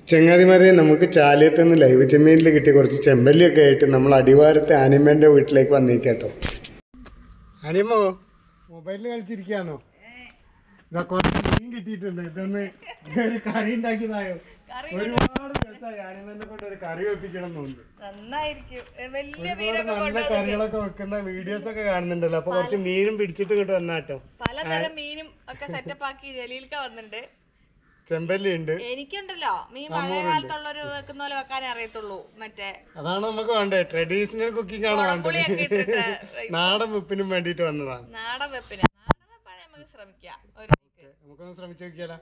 ചങ്ങാതിമാരെ നമുക്ക് ചാലിയത്ത് നിന്ന് ലൈവ് ചെമ്മീനിൽ കിട്ടിയ കുറച്ച് ചെമ്പല്ലിയൊക്കെ ആയിട്ട് നമ്മൾ അടിവാരത്തെ ആനിമേൻ്റെ വീട്ടിലേക്ക് വന്നേക്കാട്ടോ. അനിമോ മൊബൈലിൽ കളിച്ചിരിക്കുകയാണോ? ഇതാ കുറച്ച് മീൻ കിട്ടിയിട്ടുണ്ട്. ഇതൊന്ന് ഒരു കറി ഉണ്ടാക്കിയതായോ? ഒരുപാട് ദിവസമായി ആനിമേനെ കൊണ്ട് ഒരു കറി വെപ്പിക്കണം എന്നുണ്ട്. ഒരുപാട് നല്ല കറികളൊക്കെ വെക്കുന്ന വീഡിയോസ് ഒക്കെ കാണുന്നുണ്ടല്ലോ. അപ്പൊ കുറച്ച് മീനും പിടിച്ചിട്ട് ഇങ്ങോട്ട് വന്നാട്ടോ. പലതരം മീനും ഒക്കെ സെറ്റപ്പ് ആക്കി ജലീൽക്ക വന്നിട്ടുണ്ട്. ചെമ്പല്ലി ഉണ്ട്. എനിക്കുണ്ടല്ലോ മീൻ പഴയ കാലത്തുള്ളൊരു വെക്കുന്ന പോലെ വെക്കാനേ അറിയത്തുള്ളൂ. മറ്റേ അതാണ് നമുക്ക് വേണ്ടത്. ട്രഡീഷണൽ കുക്കിംഗ് ആണ് വേണ്ടത്. നാടൻ വെപ്പിനും വേണ്ടിട്ട് വന്നതാണ്. നാടൻ വെപ്പിന് നമുക്ക് ശ്രമിക്കാം. നമുക്കൊന്ന് ശ്രമിച്ചു നോക്കിയാലോ?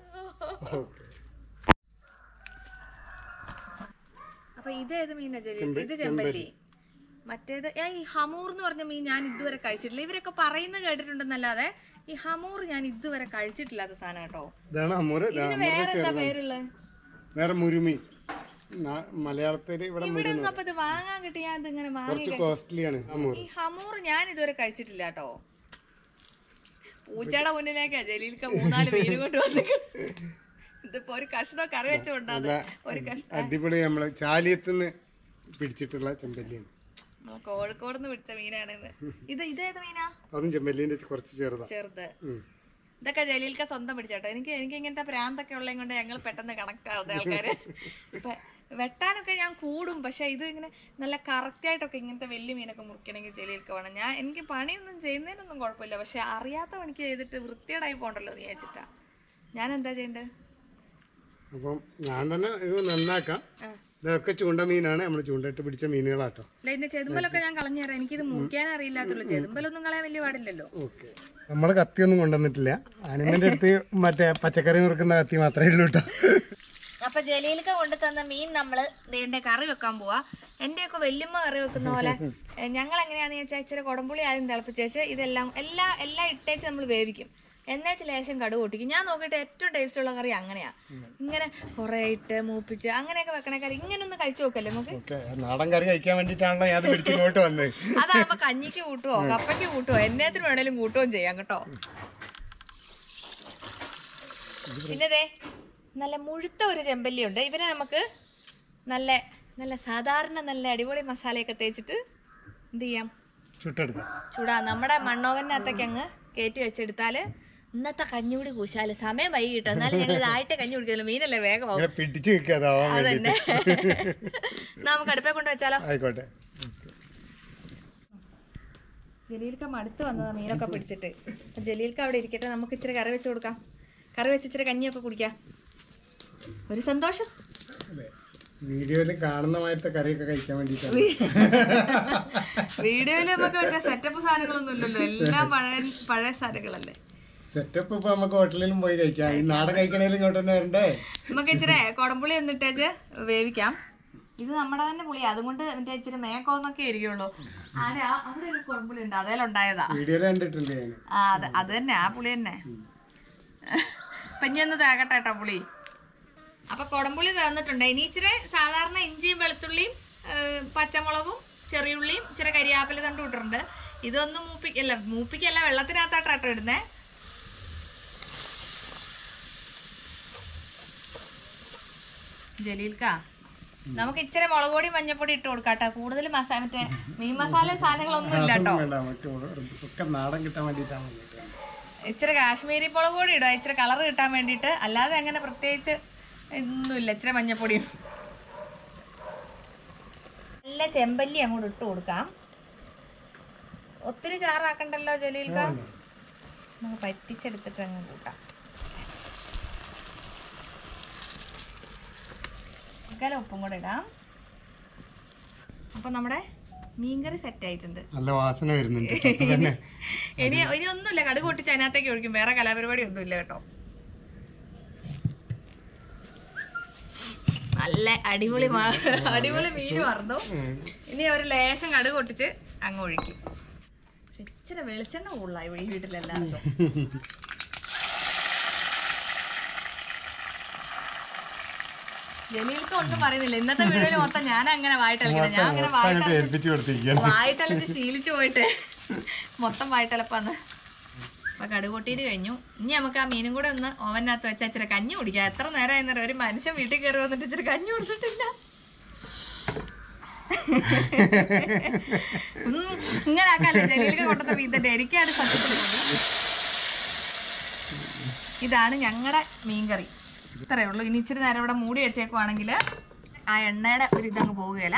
അപ്പൊ ഇതേത് മീനാ ജലീൽ? ഇത് ചെമ്പല്ലി. മറ്റേത് ഈ ഹമൂർ എന്ന് പറഞ്ഞ മീൻ ഞാൻ ഇതുവരെ കഴിച്ചിട്ടില്ല. ഇവരൊക്കെ പറയുന്നത് കേട്ടിട്ടുണ്ടെന്നല്ലാതെ ഈ ഹമൂർ ഞാൻ ഇതുവരെ കഴിച്ചിട്ടില്ലാത്ത സാധനം കേട്ടോ. വേറെന്താ പേരുള്ളത്? വേറെ മുരുമി. മലയാളത്തിൽ ഇവിടെ അപ്പൊ ഇത് വാങ്ങാൻ കിട്ടി. ഞാൻ ഇതിങ്ങനെ വാങ്ങി. ഈ ഹമൂർ ഞാൻ ഇതുവരെ കഴിച്ചിട്ടില്ല കേട്ടോ. പൂച്ചയുടെ മുന്നിലേക്കാ ജലീൽക്ക 3-4 മീൻ കൊണ്ട് വന്നിട്ട്. ഇതിപ്പോ ഒരു കഷ്ണം കറി വെച്ചോണ്ടാ. ഒരു കഷ്ണം അടിപൊളി നമ്മള് ചാലിയത്തുനിന്ന് പിടിച്ചിട്ടുള്ള ചെമ്പല്ലിയാണ്. കോഴിക്കോട് നിന്ന് പിടിച്ച മീനാണ് ഇത്. ഇതേത് മീനാ? അതും ചെമ്പല്ലിന്റെ കുറച്ച് ചെറുത്. ഇതൊക്കെ ജലീൽക്ക സ്വന്തം പിടിച്ചോട്ടോ. എനിക്ക് ഇങ്ങനത്തെ പ്രാന്തൊക്കെ ഉള്ളത് കൊണ്ട് ഞങ്ങൾ പെട്ടെന്ന് കണക്ട് ആവുന്ന ആൾക്കാര്. വെട്ടാനൊക്കെ ഞാൻ കൂടും. പക്ഷെ ഇത് ഇങ്ങനെ നല്ല കറക്റ്റ് ആയിട്ടൊക്കെ ഇങ്ങനത്തെ വലിയ മീനൊക്കെ മുറിക്കണമെങ്കിൽ ജലീൽക്ക വേണം. എനിക്ക് പണിയൊന്നും ചെയ്യുന്നതിനൊന്നും കുഴപ്പമില്ല. പക്ഷെ അറിയാത്ത പണിക്ക് ചെയ്തിട്ട് വൃത്തിയേടായി പോകണ്ടല്ലോ എന്ന് വിചാരിച്ചിട്ടാ. ഞാൻ എന്താ ചെയ്യണ്ടത്? അപ്പം ഞാൻ തന്നെ ഇത് നന്നാക്കാം. ഇതൊക്കെ ചൂണ്ട മീനാണ്. നമ്മൾ ചൂണ്ടയിട്ട് പിടിച്ച മീനുകളാട്ടോ. ഇതിന്റെ ചെതുമ്പലൊക്കെ ഞാൻ കളഞ്ഞു തരാം. എനിക്കിത് മുറിക്കാൻ അറിയില്ലാത്തുള്ളൂ. ചെതുമ്പലൊന്നും കളയാൻ വലിയ പാടില്ലല്ലോ. ഓക്കെ, നമ്മള് കത്തിയൊന്നും കൊണ്ടുവന്നിട്ടില്ല. ആനിമന്റെ അടുത്ത് മറ്റേ പച്ചക്കറി മുറിക്കുന്ന കത്തി മാത്രമേ ഉള്ളൂ കേട്ടോ. അപ്പൊ ജലീൽക്ക കൊണ്ടു തന്ന മീൻ നമ്മള് ഇതിന്റെ കറി വെക്കാൻ പോവാ. എന്റെയൊക്കെ വല്യമ്മ കറി വെക്കുന്ന പോലെ ഞങ്ങൾ എങ്ങനെയാന്ന് ചോദിച്ചാൽ ഇച്ചിരി കുടംപുളി ആദ്യം തിളപ്പിച്ചേച്ച് ഇതെല്ലാം എല്ലാം ഇട്ടേച്ച് നമ്മൾ വേവിക്കും. എന്നേച്ച് ലേശം കടുക് പൊട്ടിക്കും. ഞാൻ നോക്കിയിട്ട് ഏറ്റവും ടേസ്റ്റ് ഉള്ള കറി അങ്ങനെയാ. ഇങ്ങനെ കുറെ ഇട്ട് മൂപ്പിച്ച് അങ്ങനെയൊക്കെ വെക്കണ കറി ഇങ്ങനെ ഒന്ന് കഴിച്ചു നോക്കല്ലേ നമുക്ക്. നാടൻ കറി കഴിക്കാൻ വേണ്ടിട്ടാണല്ലോ ഞാൻ പിടിച്ചിങ്ങോട്ട് വന്നത്. അതാകുമ്പോ കഞ്ഞിക്ക് കൂട്ടുവോ കപ്പയ്ക്ക് കൂട്ടുവോ എന്നേത്തിന് വേണേലും കൂട്ടുകയും ചെയ്യാം കേട്ടോ. പിന്നെ നല്ല മുഴുത്ത ഒരു ചെമ്പല്ലി ഉണ്ട്. ഇവരെ നമുക്ക് നല്ല സാധാരണ നല്ല അടിപൊളി മസാലയൊക്കെ തേച്ചിട്ട് എന്ത് ചെയ്യാം? ചൂടാ നമ്മുടെ മണ്ണോവനകത്തൊക്കെ അങ്ങ് കയറ്റി വെച്ചെടുത്താല് ഇന്നത്തെ കഞ്ഞികൂടി കൂശാല് സമയം വൈകിട്ട്. എന്നാലും ഞങ്ങൾ ഇതായിട്ട് കഞ്ഞി കുടിക്കുമല്ലോ. മീനല്ലേ വേഗം അതന്നെ. നമുക്ക് അടുപ്പേ കൊണ്ട് വെച്ചാലോ? ആയിക്കോട്ടെ. ജലീൽക്ക മടുത്ത് വന്നതാ മീനൊക്കെ പിടിച്ചിട്ട്. ജലീൽക്ക അവിടെ ഇരിക്കട്ടെ. നമുക്ക് ഇച്ചിരി കറി വെച്ച് കൊടുക്കാം. കറി വെച്ച് ഇച്ചിരി കഞ്ഞിയൊക്കെ കുടിക്കാം. ഒരു സന്തോഷം. വീഡിയോയില് കാണുന്നമായിട്ട് കറിയൊക്കെ കഴിക്കാൻ വേണ്ടിട്ടാണ്. വീഡിയോയില് നമുക്ക് മറ്റേ സെറ്റപ്പ് സാധനങ്ങളൊന്നും ഇല്ലല്ലോ. എല്ലാം പഴയ സാധനങ്ങളല്ലേ. സെറ്റപ്പ് ഇപ്പൊ നമുക്ക് ഹോട്ടലിലും പോയി കഴിക്കാം. ഈ നാടൻ കഴിക്കണേലും ഇങ്ങോട്ട് തന്നെ വരണ്ടേ? നമുക്ക് ഇച്ചിരി കുടംപുളി എന്നിട്ടേച്ച് വേവിക്കാം. ഇത് നമ്മുടെ തന്നെ പുളി. അതുകൊണ്ട് മറ്റേ ഇച്ചിരി മേക്കോന്നൊക്കെ ഇരിക്കുള്ളൂ. അവിടെ ഒരു കുടംപുളി ഉണ്ട്. അതേലുണ്ടായതാ. വീഡിയോയില് കണ്ടിട്ടുണ്ട് ഞാൻ. അത് തന്നെ ആ പുളി തന്നെ. പഞ്ഞൊന്ന് തേകട്ടെ കേട്ടോ പുളി. അപ്പൊ കുടംപുളി തന്നിട്ടുണ്ട്. ഇനി ഇച്ചിരി സാധാരണ ഇഞ്ചിയും വെളുത്തുള്ളിയും പച്ചമുളകും ചെറിയുള്ളിയും ഇച്ചിരി കരിയാപ്പില തണ്ട് ഇട്ടിട്ടുണ്ട്. ഇതൊന്നും മൂപ്പിക്കല്ല വെള്ളത്തിനകത്താട്ടോ ഇടുന്നേ. ജലീൽക്ക നമുക്ക് ഇച്ചിരി മുളക് പൊടി മഞ്ഞപ്പൊടി ഇട്ട് കൊടുക്കാട്ടോ. കൂടുതൽ മറ്റേ മീൻ മസാല സാധനങ്ങളൊന്നും ഇല്ല കേട്ടോ. ഇച്ചിരി കാശ്മീരി മുളക് പൊടി ഇടുക. ഇച്ചിരി കളർ കിട്ടാൻ വേണ്ടിയിട്ട്. അല്ലാതെ അങ്ങനെ പ്രത്യേകിച്ച് ഒന്നുമില്ല. ഇച്ചിരി മഞ്ഞപ്പൊടിയും. നല്ല ചെമ്പല്ലി അങ്ങോട്ട് ഇട്ട് കൊടുക്കാം. ഒത്തിരി ചാറാക്കണ്ടല്ലോ ജലീൽക്ക. നമുക്ക് പറ്റിച്ചെടുത്തിട്ട് അങ്ങ് കൂട്ടാം. ഉപ്പും കൂടെ ഇടാം. അപ്പൊ നമ്മുടെ മീൻകറി സെറ്റ് ആയിട്ടുണ്ട്. നല്ല വാസന വരുന്നുണ്ട്. ഇനി ഒന്നുമില്ല. കടുക് പൊട്ടിച്ച് അതിനകത്തേക്ക് ഒഴിക്കും. വേറെ കലാപരിപാടി ഒന്നുമില്ല കേട്ടോ. നല്ല അടിപൊളി മീൻ വറന്നു. ഇനി ഒരു ലേശം കടുക് പൊട്ടിച്ച് അങ്ങ് ഒഴിക്കും. ഇച്ചിരി വെളിച്ചെണ്ണ കൂടുതലായി ഈ വീട്ടിലെല്ലാവർക്കും. ജലീൽക്ക ഒന്നും പറയുന്നില്ല. ഇന്നത്തെ വീഡിയോയിൽ മൊത്തം ഞാൻ അങ്ങനെ വായിട്ടലിക്കണം. ഞാൻ അങ്ങനെ വായിട്ടലിച്ച് ശീലിച്ചു പോയിട്ട് മൊത്തം വായിട്ടലപ്പാന്ന്. അപ്പോൾ കടുകൊട്ടീര് കഴിഞ്ഞു. ഇനി നമുക്ക് ആ മീനും കൂടെ ഒന്ന് ഓവനകത്ത് വെച്ചാൽ ഇച്ചിരി കഞ്ഞി കുടിക്കാം. എത്ര നേരമായി ഒരു മനുഷ്യൻ വീട്ടിൽ കയറി വന്നിട്ട് ഇച്ചിരി കഞ്ഞി കൊടുത്തിട്ടില്ല. ഇങ്ങനെ ആക്കാല്ലേ ജലീലൊക്കെ കൊണ്ടത്തെ മീൻ എനിക്കാണ് സത്യത്തിൽ. ഇതാണ് ഞങ്ങളുടെ മീൻകറി. ഇത്രയേ ഉള്ളൂ. ഇനി ഇച്ചിരി നേരം ഇവിടെ മൂടി വെച്ചേക്കുവാണെങ്കിൽ ആ എണ്ണയുടെ ഒരു ഇതങ്ങ് പോവുകയില്ല.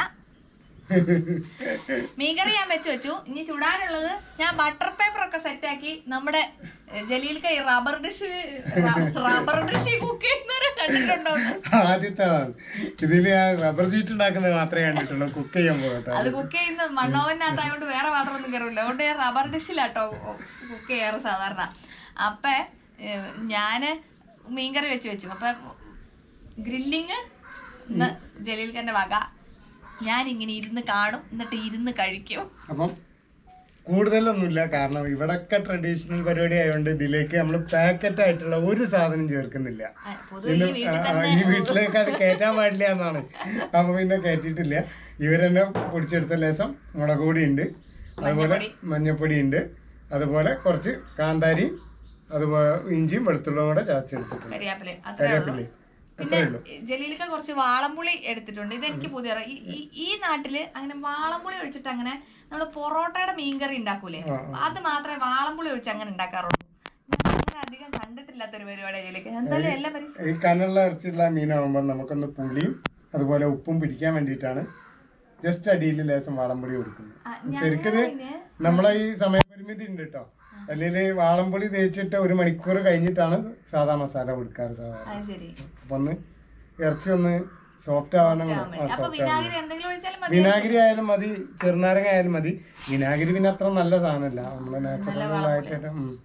മീൻകറി ഞാൻ വെച്ചു. ഇനി ചുടാനുള്ളത് ഞാൻ ബട്ടർ പേപ്പർ ഒക്കെ സെറ്റാക്കി നമ്മുടെ ജലീൽക്ക് ഈ റബ്ബർ ഡിഷ് കുക്ക് ചെയ്യുന്നവരെ കണ്ടിട്ടുണ്ടോ? ആദ്യത്തെ ഇതില് റബ്ബർ ഷീറ്റ് ഉണ്ടാക്കുന്നത് മാത്രമേ കണ്ടിട്ടുള്ളൂ. കുക്ക് ചെയ്യാൻ പോകട്ടെ. അത് കുക്ക് ചെയ്യുന്ന മണ്ണോവനകത്തായോണ്ട് വേറെ പാത്രമൊന്നും കയറില്ല. അതുകൊണ്ട് ഞാൻ റബ്ബർ ഡിഷിലാട്ടോ കുക്ക് ചെയ്യാറ് സാധാരണ. അപ്പൊ ഞാന് മീൻകറി വെച്ചു. അപ്പൊ ഗ്രില്ലിങ് ജലീൽക്കന്റെ വക. ഞാനിങ്ങനെ ഇരുന്ന് കാണും, എന്നിട്ട് ഇരുന്ന് കഴിക്കും. അപ്പം കൂടുതലൊന്നുമില്ല, കാരണം ഇവിടൊക്കെ ട്രഡീഷണൽ പരിപാടി ആയതുകൊണ്ട് ഇതിലേക്ക് നമ്മൾ പാക്കറ്റ് ആയിട്ടുള്ള ഒരു സാധനം ചേർക്കുന്നില്ല. ഇനി വീട്ടിലേക്ക് അത് കയറ്റാൻ പാടില്ല എന്നാണ്. അപ്പൊ പിന്നെ കയറ്റിയിട്ടില്ല. ഇവരെന്നെ പൊടിച്ചെടുത്ത ലേസം മുളക് പൊടി ഉണ്ട്, അതുപോലെ മഞ്ഞപ്പൊടി ഉണ്ട്, അതുപോലെ കുറച്ച് കാന്താരി, അതുപോലെ ഇഞ്ചിയും വെളുത്തുള്ളും കൂടെ ചതച്ചെടുത്തിട്ടുണ്ട്. കരിവേപ്പില. പിന്നെ ജലീലൊക്കെ കുറച്ച് വാളംപുളി എടുത്തിട്ടുണ്ട്. ഇതെനിക്ക് പുതിയ ഈ നാട്ടില് അങ്ങനെ വാളംപുളി ഒഴിച്ചിട്ട് അങ്ങനെ നമ്മള് പൊറോട്ടയുടെ മീൻകറി ഉണ്ടാക്കൂലേ, അത് മാത്രമേ വാളംപുളി ഒഴിച്ച് അങ്ങനെ ഉണ്ടാക്കാറുള്ളൂ. അങ്ങനെ അധികം കണ്ടിട്ടില്ലാത്തൊരു പരിപാടി ജലീലൊക്കെ. എന്തായാലും എല്ലാം ഈ കനുള്ള ഇറച്ചിയുള്ള മീനാകുമ്പോൾ നമുക്കൊന്ന് പുളിയും അതുപോലെ ഉപ്പും പിടിക്കാൻ വേണ്ടിയിട്ടാണ് ജസ്റ്റ് അടിയിൽ ലേശം വാളംപുളി കൊടുക്കുന്നത്. ശരിക്കും നമ്മളെ ഈ സമയപരിമിതി ഉണ്ട് കേട്ടോ. അല്ലെങ്കിൽ വാളംപൊടി തേച്ചിട്ട് 1 മണിക്കൂർ കഴിഞ്ഞിട്ടാണ് സാധാ മസാല കൊടുക്കാറ് സാധാരണ. അപ്പൊ ഒന്ന് ഇറച്ചി ഒന്ന് സോഫ്റ്റ് ആവാനും. വിനാഗിരി ആയാലും മതി, ചെറുനാരങ്ങ ആയാലും മതി. വിനാഗിരി പിന്നെ അത്ര നല്ല സാധനമല്ല, നമ്മള് നാച്ചുറൽ ആയിട്ട്.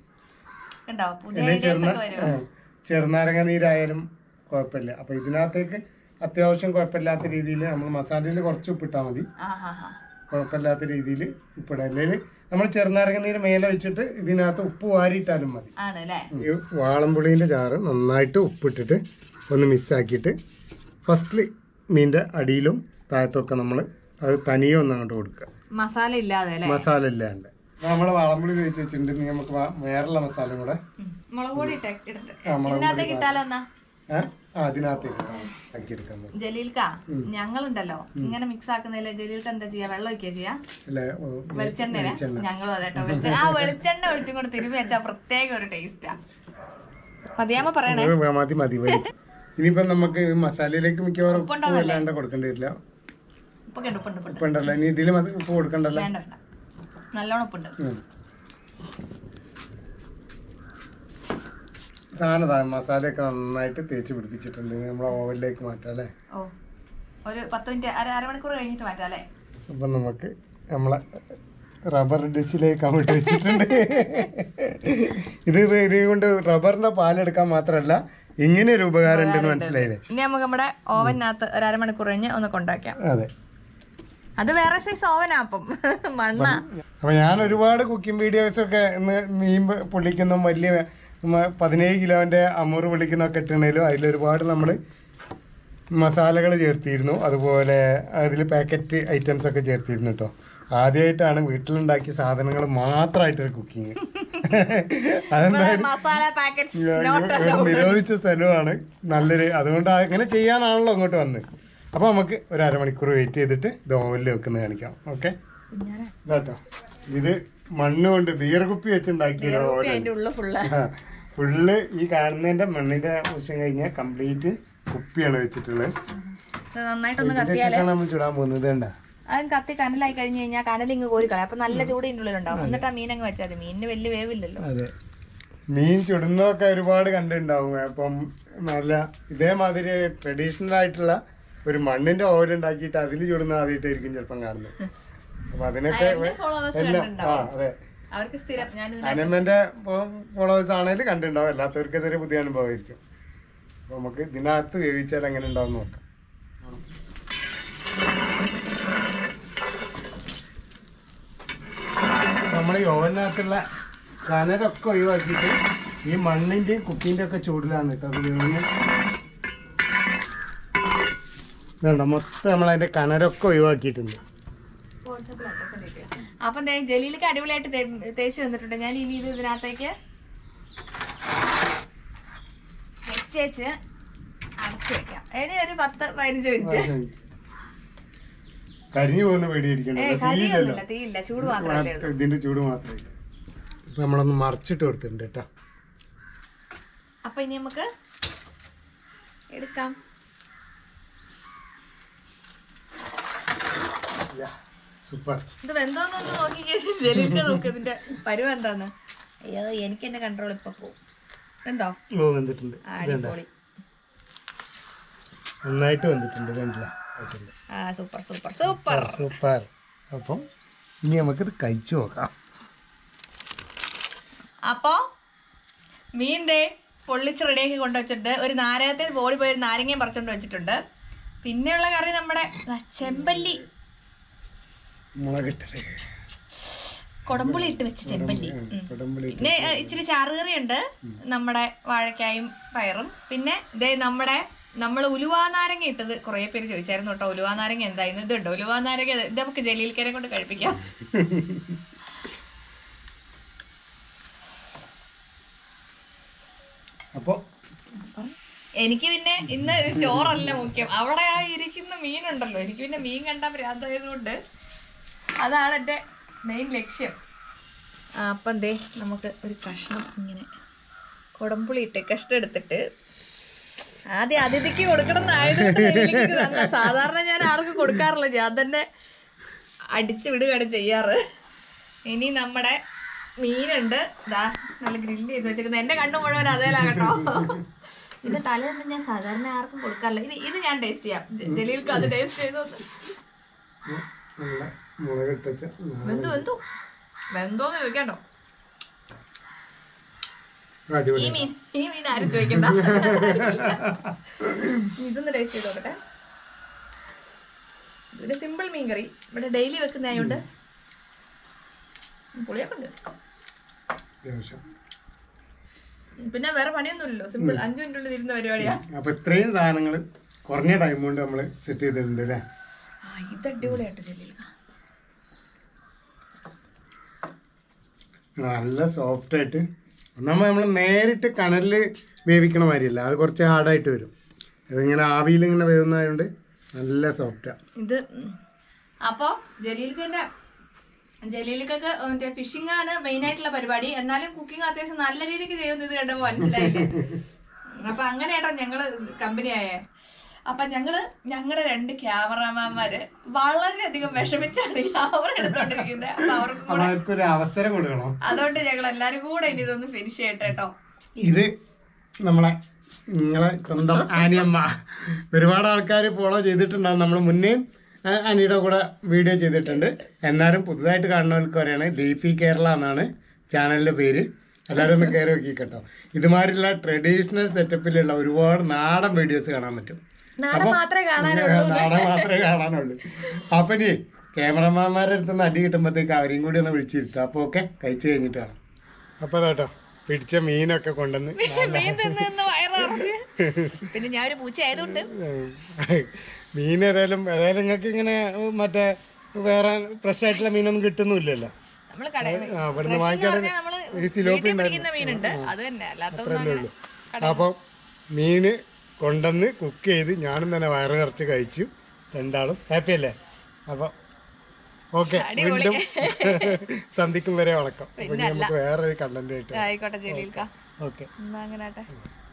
ചെറുനാരങ്ങ നീരായാലും കുഴപ്പമില്ല. അപ്പൊ ഇതിനകത്തേക്ക് അത്യാവശ്യം കുഴപ്പമില്ലാത്ത രീതിയിൽ നമ്മൾ മസാലയിൽ കുറച്ച് ഉപ്പിട്ടാൽ മതി. കുഴപ്പമില്ലാത്ത രീതിയിൽ ഉപ്പിടാം. അല്ലെങ്കിൽ നമ്മൾ ചെറുനാരങ്ങ നീര് മേലെ വെച്ചിട്ട് ഇതിനകത്ത് ഉപ്പ് വാരിയിട്ടാലും മതി. ഈ വാളംപുളീൻ്റെ ചാറ് നന്നായിട്ട് ഉപ്പിട്ടിട്ട് ഒന്ന് മിക്സാക്കിയിട്ട് ഫസ്റ്റിൽ മീൻ്റെ അടിയിലും താഴത്തൊക്കെ നമ്മൾ അത് തനിയെ ഒന്ന് അങ്ങോട്ട് കൊടുക്കുക, മസാല ഇല്ലാണ്ട്. നമ്മൾ വാളംപുളി തേച്ച് വെച്ചിട്ടുണ്ടെങ്കിൽ നമുക്ക് വേറെയുള്ള മസാല കൂടെ ജലീൽക്ക ഞങ്ങളുണ്ടല്ലോ ഇങ്ങനെ മിക്സ് ആക്കുന്നതില് ജലീൽക്ക് എന്താ ചെയ്യാ? വെള്ളം ഒഴിക്കുക ചെയ്യാ? വെളിച്ചെണ്ണ. ഞങ്ങളും അതെട്ടോ, ആ വെളിച്ചെണ്ണ ഒഴിച്ചും കൂടെ തിരുമ്പി വെച്ചാൽ പ്രത്യേക ഒരു ടേസ്റ്റാ. മതിയാമ പറയണേ. മതി. ഇനിയിപ്പോ നമുക്ക് മസാലയിലേക്ക് മിക്കവാറും ഉപ്പ് കൊടുക്കേണ്ടി വരില്ല. ഉപ്പുണ്ടല്ലോ, ഇനി ഇതില് ഉപ്പ് കൊടുക്കണ്ടല്ലോ. നല്ലോണം ഉപ്പുണ്ട്. സാധനം മസാലയൊക്കെ നന്നായിട്ട് തേച്ച് പിടിപ്പിച്ചിട്ടുണ്ട്. നമ്മളെ ഓവനിലേക്ക് മാറ്റാം അല്ലേ? ഒരു 10 മിനിറ്റ് അരമണിക്കൂർ കഴിഞ്ഞിട്ട് മാറ്റാം അല്ലേ? അപ്പൊ നമുക്ക് നമ്മളെ റബ്ബർ ഡിഷിലേക്ക് അങ്ങോട്ട് വെച്ചിട്ടുണ്ട്. ഇത് കൊണ്ട് റബ്ബറിന്റെ പാലെടുക്കാൻ മാത്രല്ല ഇങ്ങനെ ഒരു ഉപകാരം ഉണ്ടെന്ന് മനസ്സിലായില്ലേ? ഇനി നമുക്ക് നമ്മുടെ ഓവനകത്ത് ഒരു അരമണിക്കൂർ കഴിഞ്ഞ് ഒന്ന് കൊണ്ടാക്കാം. അതെ, അത് വേറെ സൈസ് ഓവനാപ്പം മണ്ണ. അപ്പൊ ഞാൻ ഒരുപാട് കുക്കിംഗ് വീഡിയോസ് ഒക്കെ മീൻ പൊള്ളിക്കുന്ന വലിയ 17 കിലോന്റെ അമൂറ് പൊള്ളിക്കുന്നൊക്കെ ഇട്ടുണ്ടെങ്കിലും അതിലൊരുപാട് നമ്മൾ മസാലകൾ ചേർത്തിരുന്നു. അതുപോലെ അതിൽ പാക്കറ്റ് ഐറ്റംസ് ഒക്കെ ചേർത്തിരുന്നു കേട്ടോ. ആദ്യമായിട്ടാണ് വീട്ടിലുണ്ടാക്കിയ സാധനങ്ങൾ മാത്രമായിട്ടൊരു കുക്കിങ്. അതെന്തായാലും നിരോധിച്ച സ്ഥലമാണ്. നല്ലൊരു, അതുകൊണ്ട് അങ്ങനെ ചെയ്യാനാണല്ലോ അങ്ങോട്ട് വന്നത്. അപ്പോൾ നമുക്ക് ഒരു അരമണിക്കൂർ വെയിറ്റ് ചെയ്തിട്ട് ഇത് ഓവനിൽ വെക്കുന്നത് കാണിക്കാം. ഓക്കെ, ഇതാട്ടോ ഇത് മണ്ണ് കൊണ്ട് ബിയർ കുപ്പി വെച്ചുണ്ടാക്കിയ ഫുള്ള് ഈ കാണുന്നതിന്റെ മണ്ണിന്റെ വശം കഴിഞ്ഞാൽ കംപ്ലീറ്റ് കുപ്പിയാണ് വെച്ചിട്ടുള്ളത്. നമ്മൾ ചുടാൻ പോകുന്നത് വേണ്ട. അതും കത്തി കനലായി കഴിഞ്ഞ് കഴിഞ്ഞാൽ കനലിങ്ങ് കോരിക്കളയാം. അപ്പൊ നല്ല ചൂട് ഇതിൻ്റെ ഉള്ളിലുണ്ടാവും. എന്നിട്ട് ആ മീനങ്ങ് വെച്ചാൽ മതി. മീനിന് വലിയ വേവില്ലല്ലോ. അതെ, മീൻ ചുടുന്നതൊക്കെ ഒരുപാട് കണ്ടുണ്ടാവും. അപ്പം നല്ല ഇതേമാതിരി ട്രഡീഷണൽ ആയിട്ടുള്ള ഒരു മണ്ണിന്റെ ഓയിൽ ഉണ്ടാക്കിയിട്ട് അതിൽ ചുടുന്ന ആദ്യമായിട്ടായിരിക്കും ചിലപ്പം കാണുന്നത്. അപ്പൊ അതിനൊക്കെ അതെ, അനമ്മന്റെ ഫോളോവേഴ്സ് ആണെങ്കിൽ കണ്ടിട്ടുണ്ടാവും. അല്ലാത്തവർക്ക് ഇതൊരു പുതിയ അനുഭവമായിരിക്കും. അപ്പൊ നമുക്ക് ഇതിനകത്ത് വേവിച്ചാൽ എങ്ങനെ ഉണ്ടാവും നോക്കാം. നമ്മൾ ഈ ഓവനകത്തുള്ള കനലൊക്കെ ഒഴിവാക്കിയിട്ട് ഈ മണ്ണിന്റെയും കുക്കിന്റെ ഒക്കെ ചൂടിലാണ് കേട്ടോ അത് വേവുന്നത്. വേണ്ട, മൊത്തം നമ്മൾ അതിന്റെ കനലൊക്കെ ഒഴിവാക്കിയിട്ടുണ്ട്. അപ്പം ജലീലൊക്കെ അടിപൊളിയായിട്ട് തേച്ച് തന്നിട്ടുണ്ട്. ഞാൻ ഇനി ഇത് ഇതിനകത്തേക്ക് വെച്ചേച്ച് അടച്ചു വെക്കാം. ഇനി ഒരു 10-15 മിനിറ്റ്. കരിഞ്ഞു പോകുന്ന പേടിയിരിക്കണ്ടല്ലോ, തീയില്ല, ചൂട് മാത്രമല്ലേ ഉള്ളൂ. ഇതിന്റെ ചൂട് മാത്രമേ. ഇപ്പൊ നമ്മളൊന്ന് മറിച്ചിട്ട് കൊടുത്തിട്ടുണ്ട് കേട്ടോ. അപ്പൊ ഇനി നമുക്ക് എടുക്കാം. സൂപ്പർ. ഇത് വെന്തോന്നൊന്ന് നോക്കിക്കഴിഞ്ഞാൽ നോക്ക് ഇതിന്റെ പരുവം എന്താന്ന്. അയ്യോ, എനിക്ക് എന്റെ കൺട്രോൾ ഇപ്പൊ പോവും. വെന്തോ? വെന്തിട്ടുണ്ട്, അടിപൊളി, നന്നായിട്ട് വെന്തിട്ടുണ്ട്. കണ്ടില്ല? Super super super super. അപ്പം ഇനി നമുക്കിത് കഴിച്ചു നോക്കാം. അപ്പോ മീൻ ദേ പൊള്ളിച്ച് റെഡിയാക്കി കൊണ്ടുവച്ചിട്ട് ഒരു നാരകത്തിൽ ഓടി പോയി ഒരു നാരങ്ങയും പറിച്ചോണ്ട് വെച്ചിട്ടുണ്ട്. പിന്നെയുള്ള കറി നമ്മുടെ ചെമ്പല്ലി, മുളകിട്ടത് കൊടമ്പുളി ഇട്ട് വെച്ച ചെമ്പല്ലി. പിന്നെ ഇച്ചിരി ചാറുകറി ഉണ്ട്, നമ്മുടെ വാഴക്കായും പയറും. പിന്നെ ഇതേ നമ്മൾ ഉലുവാ നാരങ്ങ ഇട്ടത് കുറേ പേര് ചോദിച്ചായിരുന്നു കേട്ടോ. ഉലുവാ നാരങ്ങ എന്തായിരുന്നു? ഇതുണ്ട് ഉലുവാ നാരങ്ങ. ഇത് നമുക്ക് ജലീൽക്കരെ കൊണ്ട് കഴിപ്പിക്കാം. അപ്പൊ എനിക്ക് പിന്നെ ഇന്ന് ചോറല്ല മുഖ്യം, അവിടെ ആ ഇരിക്കുന്ന മീനുണ്ടല്ലോ. എനിക്ക് പിന്നെ മീൻ കണ്ടാൽ ഭ്രാന്തായതുകൊണ്ട് അതാണ് എൻ്റെ മെയിൻ ലക്ഷ്യം. അപ്പം എന്തേ നമുക്ക് ഒരു കഷ്ണം ഇങ്ങനെ കൊടമ്പുളി ഇട്ട് കഷ്ണം എടുത്തിട്ട് ആദ്യം അതിഥിക്ക് കൊടുക്കണം എന്നായതുകൊണ്ട് സാധാരണ ഞാൻ ആർക്കും കൊടുക്കാറില്ല, ഞാൻ തന്നെ അടിച്ചു വിടുകയാണ് ചെയ്യാറ്. ഇനി നമ്മുടെ മീനുണ്ട്, ഇതാ നല്ല ഗ്രില്ല് ചെയ്ത് വെച്ചിരിക്കുന്നത്. എൻ്റെ കണ്ണു മുഴുവൻ അതേലാകട്ടോ. ഇതിന്റെ തലയൊന്നും ഞാൻ സാധാരണ ആർക്കും കൊടുക്കാറില്ല. ഇത് ഞാൻ ടേസ്റ്റ് ചെയ്യാം. ജലീൽക്ക് അത് ടേസ്റ്റ് ചെയ്തു. വെന്തോന്ന് ചോദിക്കണ്ടോ? ഈ മീൻ ആരും ചോദിക്കണ്ട. ഇതൊന്ന് ടേസ്റ്റ് ചെയ്ത് നോക്കട്ടെ. ഇവിടെ സിമ്പിൾ മീൻ കറി, ഇവിടെ ഡെയിലി വെക്കുന്നതായോണ്ട് പുളിയൊക്കെ ഉണ്ട്. പിന്നെ വേറെ പണിയൊന്നുമില്ലല്ലോ, സിമ്പിൾ 5 മിനിറ്റുള്ളിൽ ഇരുന്ന പരിപാടിയാ. അപ്പൊ ഇത്രയും സാധനങ്ങൾ കുറഞ്ഞ ടൈം കൊണ്ട് നമ്മള് സെറ്റ് ചെയ്തിട്ടുണ്ട് അല്ലേ? ഇത് അടിപൊളിയായിട്ട് ജലീൽ, നല്ല സോഫ്റ്റ് ആയിട്ട്. നമ്മൾ നേരിട്ട് കനലിൽ വേവിക്കണ മാതിരിയല്ല, അത് കുറച്ച് ഹാർഡായിട്ട് വരും. ഇതിങ്ങനെ ആവിയിൽ ഇങ്ങനെ വേവുന്നതായതുകൊണ്ട് നല്ല സോഫ്റ്റാണ് ഇത്. അപ്പോൾ ജലീലിക്കൊക്കെ മറ്റേ ഫിഷിംഗ് ആണ് മെയിൻ ആയിട്ടുള്ള പരിപാടി. എന്നാലും കുക്കിംഗ് അത്യാവശ്യം നല്ല രീതിക്ക് ചെയ്യുന്നത് ഇത് കണ്ടപ്പോൾ മനസ്സിലായില്ലേ? അപ്പൊ അങ്ങനെ ഏട്ടാ ഞങ്ങള് കമ്പനിയായ. അപ്പൊ ഞങ്ങളുടെ 2 ക്യാമറാമാന്മാര് വളരെയധികം വിഷമിച്ചാണ് ക്യാമറ എടുത്തോണ്ടിരിക്കുന്നത്. അപ്പൊ അവർക്കൊരു അവസരം കൊടുക്കണം. അതുകൊണ്ട് ഞങ്ങൾ എല്ലാരും കൂടെ ഇനി ഇതൊന്ന് ഫിനിഷ് ചെയ്യട്ടെ കേട്ടോ. ഇത് നിങ്ങളെ സ്വന്തം ആനിയമ്മ ഒരുപാട് ആൾക്കാർ ഫോളോ ചെയ്തിട്ടുണ്ടാവും. നമ്മൾ മുന്നേ അനിയുടെ കൂടെ വീഡിയോ ചെയ്തിട്ടുണ്ട്. എന്നാലും പുതുതായിട്ട് കാണുന്നവർക്ക് പറയാണ്, ലീഫി കേരള എന്നാണ് ചാനലിൻ്റെ പേര്. എല്ലാവരും ഒന്ന് കയറി നോക്കി കേട്ടോ. ഇതുമാതിരിയുള്ള ട്രഡീഷണൽ സെറ്റപ്പിലുള്ള ഒരുപാട് നാടൻ വീഡിയോസ് കാണാൻ പറ്റും. നാടൻ മാത്രമേ കാണാനുള്ളൂ. അപ്പം ഇനി ക്യാമറമാന്മാരുടെ അടുത്ത് അടി കിട്ടുമ്പോഴത്തേക്ക് അവരെയും കൂടി ഒന്ന് വിളിച്ചിരുത്തുക. അപ്പോൾ ഓക്കെ, കഴിച്ച് കഴിഞ്ഞിട്ട് കാണാം. അപ്പോൾ കേട്ടോ പിടിച്ച മീനൊക്കെ കൊണ്ടുവന്ന് പിന്നെ ഞാൻ ഒരു പൂച്ച ആയതുകൊണ്ട് മീൻ ഏതായാലും നിങ്ങൾക്ക് ഇങ്ങനെ മറ്റേ വേറെ ഫ്രഷ് ആയിട്ടുള്ള മീനൊന്നും കിട്ടുന്നില്ലല്ലോ. ഇവിടുന്ന് വാങ്ങിക്കാതെ ഈ സിലോപ്പി അത്രയല്ലേ ഉള്ളൂ. അപ്പം മീന് കൊണ്ടുവന്ന് കുക്ക് ചെയ്ത് ഞാനും തന്നെ വയറ് നിറച്ച് കഴിച്ചു. രണ്ടാളും ഹാപ്പി അല്ലേ? അപ്പം ഓക്കെ, വീണ്ടും സന്ധിക്കും വരെ വണക്കം. നമുക്ക് വേറൊരു കണ്ടന്റ് ആയിട്ട്. ആയിക്കോട്ടെ ജലീൽക്ക. ഓക്കെ, അങ്ങനെ